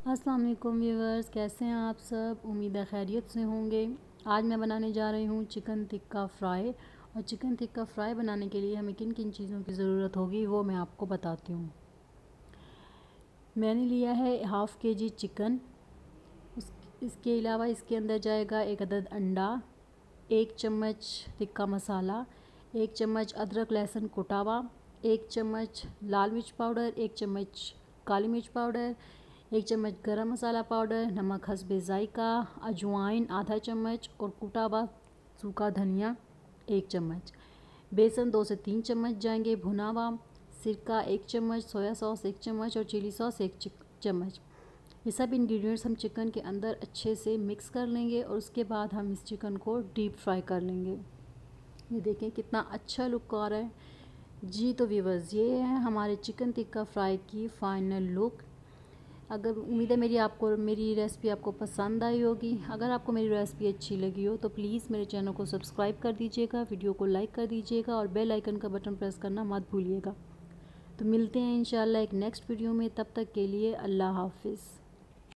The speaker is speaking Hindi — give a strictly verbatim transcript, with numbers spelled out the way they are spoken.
अस्सलाम वालेकुम व्यूअर्स, कैसे हैं आप सब। उम्मीद है खैरियत से होंगे। आज मैं बनाने जा रही हूँ चिकन टिक्का फ्राई। और चिकन टिक्का फ्राई बनाने के लिए हमें किन किन चीज़ों की ज़रूरत होगी वो मैं आपको बताती हूँ। मैंने लिया है हाफ़ के जी चिकन। उस इसके अलावा इसके अंदर जाएगा एक अदद अंडा, एक चम्मच टिक्का मसाला, एक चम्मच अदरक लहसुन कुटा हुआ, एक चम्मच लाल मिर्च पाउडर, एक चम्मच काली मिर्च पाउडर, एक चम्मच गरम मसाला पाउडर, नमक हस्बे ज़ायका, अजवाइन आधा चम्मच और कुटा हुआ सूखा धनिया एक चम्मच। बेसन दो से तीन चम्मच जाएंगे भुना हुआ। सिरका एक चम्मच, सोया सॉस एक चम्मच और चिली सॉस एक चम्मच। ये सब इंग्रेडिएंट्स हम चिकन के अंदर अच्छे से मिक्स कर लेंगे और उसके बाद हम इस चिकन को डीप फ्राई कर लेंगे। ये देखें कितना अच्छा लुक आ रहा है जी। तो व्यूअर्स, ये है हमारे चिकन टिक्का फ्राई की फ़ाइनल लुक। अगर उम्मीद है मेरी आपको मेरी रेसिपी आपको पसंद आई होगी। अगर आपको मेरी रेसिपी अच्छी लगी हो तो प्लीज़ मेरे चैनल को सब्सक्राइब कर दीजिएगा, वीडियो को लाइक कर दीजिएगा और बेल आइकन का बटन प्रेस करना मत भूलिएगा। तो मिलते हैं इंशाल्लाह एक नेक्स्ट वीडियो में। तब तक के लिए अल्लाह हाफिज़।